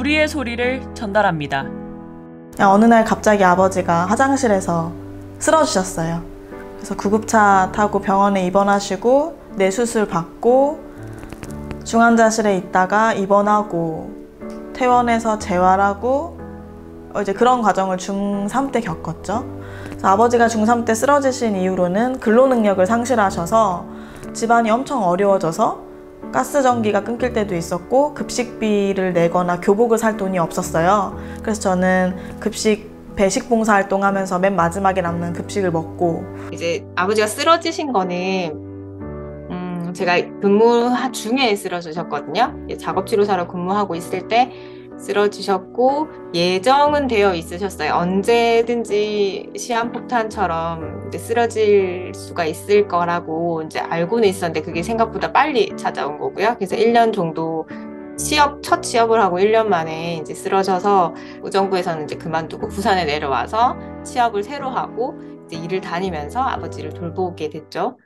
우리의 소리를 전달합니다. 어느 날 갑자기 아버지가 화장실에서 쓰러지셨어요. 그래서 구급차 타고 병원에 입원하시고 뇌수술 받고 중환자실에 있다가 입원하고 퇴원해서 재활하고 이제 그런 과정을 중3 때 겪었죠. 그래서 아버지가 중3 때 쓰러지신 이후로는 근로능력을 상실하셔서 집안이 엄청 어려워져서 가스 전기가 끊길 때도 있었고 급식비를 내거나 교복을 살 돈이 없었어요. 그래서 저는 배식 봉사 활동하면서 맨 마지막에 남는 급식을 먹고, 이제 아버지가 쓰러지신 거는 제가 근무 중에 쓰러지셨거든요. 작업치료사로 근무하고 있을 때 쓰러지셨고 예정은 되어 있으셨어요. 언제든지 시한폭탄처럼 이제 쓰러질 수가 있을 거라고 이제 알고는 있었는데 그게 생각보다 빨리 찾아온 거고요. 그래서 1년 정도 첫 취업을 하고 1년 만에 이제 쓰러져서 의정부에서는 이제 그만두고 부산에 내려와서 취업을 새로 하고 이제 일을 다니면서 아버지를 돌보게 됐죠.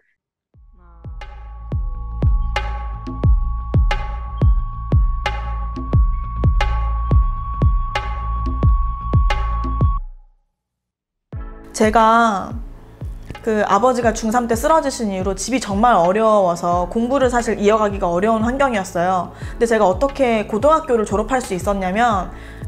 제가 아버지가 중3 때 쓰러지신 이후로 집이 정말 어려워서 공부를 사실 이어가기가 어려운 환경이었어요. 근데 제가 어떻게 고등학교를 졸업할 수 있었냐면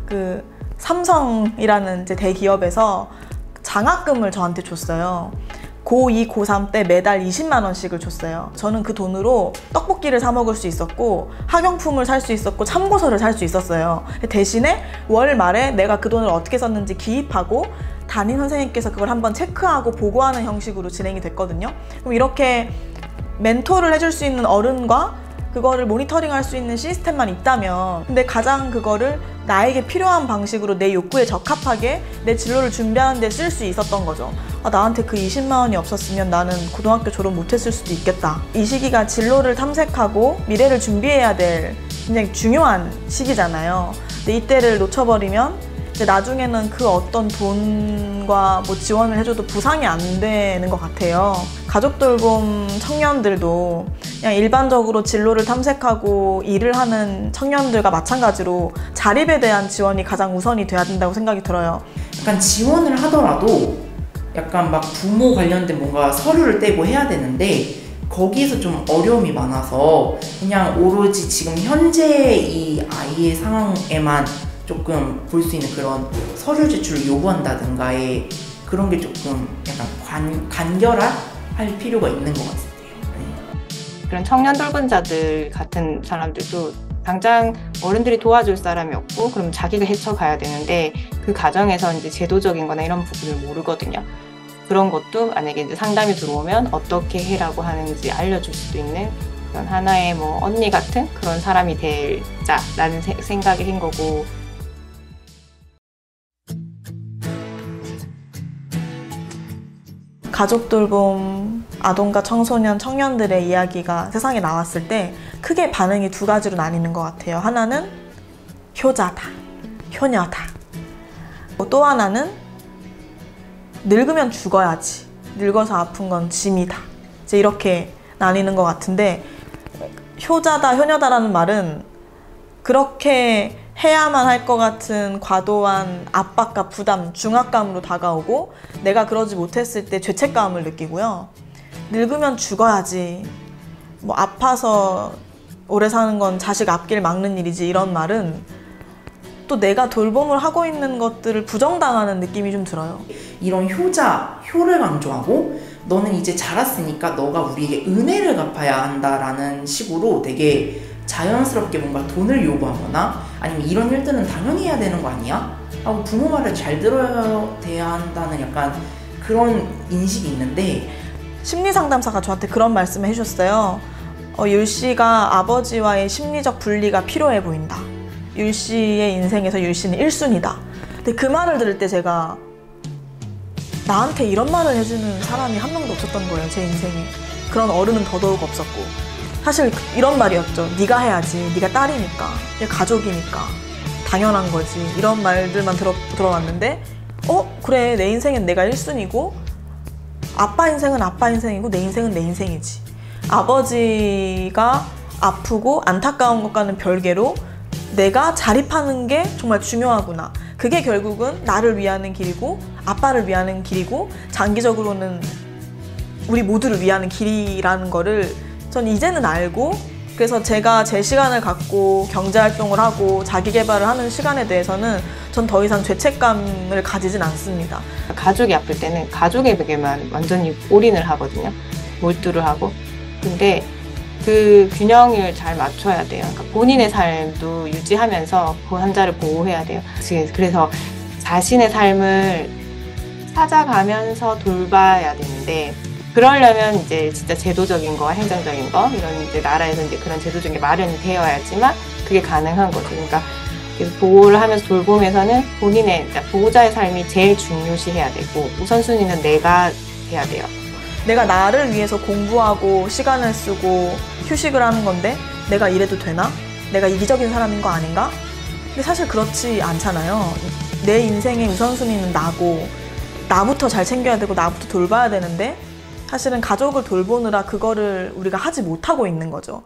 삼성이라는 이제 대기업에서 장학금을 저한테 줬어요. 고2, 고3 때 매달 20만 원씩을 줬어요. 저는 그 돈으로 떡볶이를 사 먹을 수 있었고 학용품을 살 수 있었고 참고서를 살 수 있었어요. 대신에 월 말에 내가 그 돈을 어떻게 썼는지 기입하고 담임 선생님께서 그걸 한번 체크하고 보고하는 형식으로 진행이 됐거든요. 그럼 이렇게 멘토를 해줄 수 있는 어른과 그거를 모니터링할 수 있는 시스템만 있다면, 근데 가장 그거를 나에게 필요한 방식으로 내 욕구에 적합하게 내 진로를 준비하는 데 쓸 수 있었던 거죠. 나한테 그 20만 원이 없었으면 나는 고등학교 졸업 못했을 수도 있겠다. 이 시기가 진로를 탐색하고 미래를 준비해야 될 굉장히 중요한 시기잖아요. 근데 이때를 놓쳐버리면 이제 나중에는 그 어떤 돈과 뭐 지원을 해줘도 부상이 안 되는 것 같아요. 가족 돌봄 청년들도 그냥 일반적으로 진로를 탐색하고 일을 하는 청년들과 마찬가지로 자립에 대한 지원이 가장 우선이 돼야 된다고 생각이 들어요. 약간 지원을 하더라도 약간 막 부모 관련된 뭔가 서류를 떼고 해야 되는데 거기에서 좀 어려움이 많아서 그냥 오로지 지금 현재 이 아이의 상황에만 조금 볼 수 있는 그런 서류 제출을 요구한다든가의 그런 게 조금 약간 간결할 필요가 있는 것 같아요. 네. 그런 청년 돌봄자들 같은 사람들도 당장 어른들이 도와줄 사람이 없고 그럼 자기가 헤쳐가야 되는데 그 과정에서 이제 제도적인 거나 이런 부분을 모르거든요. 그런 것도 만약에 이제 상담이 들어오면 어떻게 해라고 하는지 알려줄 수도 있는 그런 하나의 뭐 언니 같은 그런 사람이 되자라는 생각이 한 거고. 가족 돌봄 아동과 청소년, 청년들의 이야기가 세상에 나왔을 때 크게 반응이 두 가지로 나뉘는 것 같아요. 하나는 효자다, 효녀다. 또 하나는 늙으면 죽어야지, 늙어서 아픈 건 짐이다. 이제 이렇게 나뉘는 것 같은데, 효자다, 효녀다라는 말은 그렇게 해야만 할 것 같은 과도한 압박과 부담, 중압감으로 다가오고 내가 그러지 못했을 때 죄책감을 느끼고요. 늙으면 죽어야지, 뭐 아파서 오래 사는 건 자식 앞길 막는 일이지, 이런 말은 또 내가 돌봄을 하고 있는 것들을 부정당하는 느낌이 좀 들어요. 이런 효를 강조하고 너는 이제 자랐으니까 너가 우리에게 은혜를 갚아야 한다라는 식으로 되게 자연스럽게 뭔가 돈을 요구하거나 아니면 이런 일들은 당연히 해야 되는 거 아니야? 하고 부모 말을 잘 들어야 한다는 약간 그런 인식이 있는데, 심리상담사가 저한테 그런 말씀을 해주셨어요. 율씨가 아버지와의 심리적 분리가 필요해 보인다. 율씨의 인생에서 율씨는 1순위다. 근데 그 말을 들을 때 제가 나한테 이런 말을 해주는 사람이 한 명도 없었던 거예요, 제 인생에. 그런 어른은 더더욱 없었고. 사실 이런 말이었죠. 네가 해야지, 네가 딸이니까, 네가 가족이니까 당연한 거지, 이런 말들만 들어왔는데 그래, 내 인생은 내가 1순위고 아빠 인생은 아빠 인생이고 내 인생은 내 인생이지. 아버지가 아프고 안타까운 것과는 별개로 내가 자립하는 게 정말 중요하구나. 그게 결국은 나를 위하는 길이고 아빠를 위하는 길이고 장기적으로는 우리 모두를 위하는 길이라는 거를 전 이제는 알고, 그래서 제가 제 시간을 갖고 경제활동을 하고 자기계발을 하는 시간에 대해서는 전 더 이상 죄책감을 가지진 않습니다. 가족이 아플 때는 가족에게만 완전히 올인을 하거든요. 몰두를 하고. 근데 그 균형을 잘 맞춰야 돼요. 그러니까 본인의 삶도 유지하면서 그 환자를 보호해야 돼요. 그래서 자신의 삶을 찾아가면서 돌봐야 되는데, 그러려면 이제 진짜 제도적인 거, 행정적인 거, 이런 이제 나라에서 이제 그런 제도적인 게 마련이 되어야지만 그게 가능한 거죠. 그러니까 그래서 보호를 하면서 돌보면서는 본인의, 그러니까 보호자의 삶이 제일 중요시해야 되고, 우선순위는 내가 돼야 돼요. 내가 나를 위해서 공부하고 시간을 쓰고 휴식을 하는 건데 내가 이래도 되나? 내가 이기적인 사람인 거 아닌가? 근데 사실 그렇지 않잖아요. 내 인생의 우선순위는 나고 나부터 잘 챙겨야 되고 나부터 돌봐야 되는데 사실은 가족을 돌보느라 그거를 우리가 하지 못하고 있는 거죠.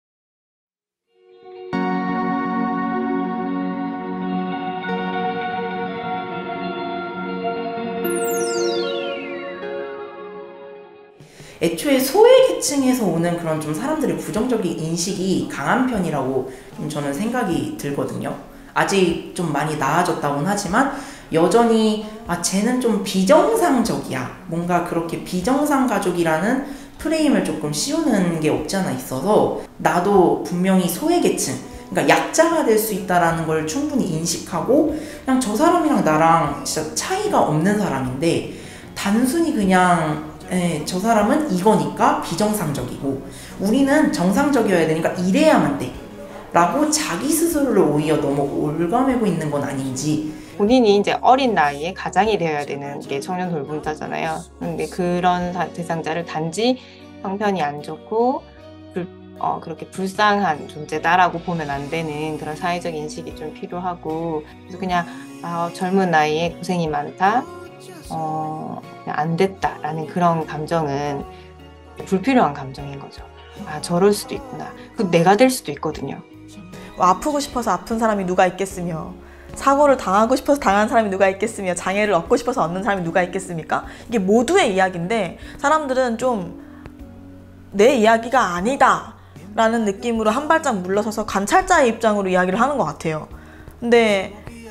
애초에 소외계층에서 오는 그런 좀 사람들의 부정적인 인식이 강한 편이라고 저는 생각이 들거든요. 아직 좀 많이 나아졌다고는 하지만 여전히 쟤는 좀 비정상적이야. 뭔가 그렇게 비정상 가족이라는 프레임을 조금 씌우는 게 없지 않아 있어서, 나도 분명히 소외계층, 그러니까 약자가 될 수 있다는 걸 충분히 인식하고 그냥 저 사람이랑 나랑 진짜 차이가 없는 사람인데 단순히 그냥 저 사람은 이거니까 비정상적이고 우리는 정상적이어야 되니까 이래야만 돼 라고 자기 스스로를 오히려 너무 올가매고 있는 건 아닌지. 본인이 이제 어린 나이에 가장이 되어야 되는 게 청년 돌봄자잖아요. 근데 그런 대상자를 단지 형편이 안 좋고 그렇게 불쌍한 존재다라고 보면 안 되는 그런 사회적 인식이 좀 필요하고, 그래서 그냥 젊은 나이에 고생이 많다, 그냥 안 됐다라는 그런 감정은 불필요한 감정인 거죠. 저럴 수도 있구나. 그 내가 될 수도 있거든요. 아프고 싶어서 아픈 사람이 누가 있겠으며, 사고를 당하고 싶어서 당한 사람이 누가 있겠으며, 장애를 얻고 싶어서 얻는 사람이 누가 있겠습니까? 이게 모두의 이야기인데 사람들은 좀 내 이야기가 아니다 라는 느낌으로 한 발짝 물러서서 관찰자의 입장으로 이야기를 하는 것 같아요. 근데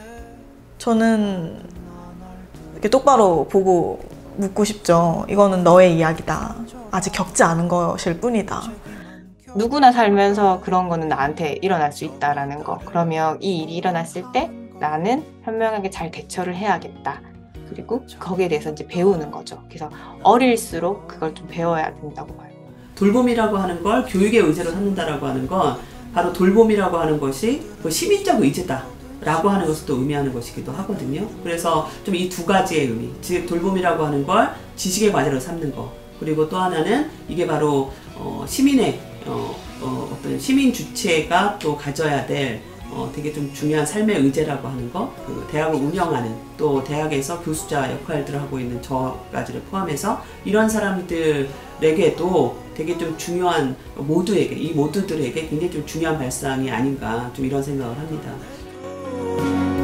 저는 이렇게 똑바로 보고 묻고 싶죠. 이거는 너의 이야기다. 아직 겪지 않은 것일 뿐이다. 누구나 살면서 그런 거는 나한테 일어날 수 있다라는 거. 그러면 이 일이 일어났을 때 나는 현명하게 잘 대처를 해야겠다. 그리고 거기에 대해서 이제 배우는 거죠. 그래서 어릴수록 그걸 좀 배워야 된다고 봐요. 돌봄이라고 하는 걸 교육의 의제로 삼는다라고 하는 건 바로 돌봄이라고 하는 것이 시민적 의제다 라고 하는 것을 또 의미하는 것이기도 하거든요. 그래서 좀 이 두 가지의 의미, 즉 돌봄이라고 하는 걸 지식의 과제로 삼는 거, 그리고 또 하나는 이게 바로 시민의 어떤 시민 주체가 또 가져야 될 되게 좀 중요한 삶의 의제라고 하는 거, 그 대학을 운영하는, 또 대학에서 교수자 역할들을 하고 있는 저까지를 포함해서 이런 사람들에게도 되게 좀 중요한, 이 모두들에게 굉장히 좀 중요한 발상이 아닌가, 좀 이런 생각을 합니다.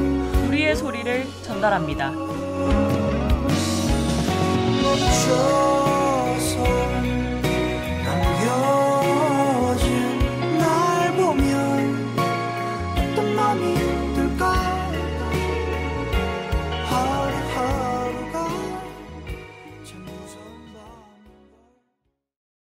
우리의 소리를 전달합니다.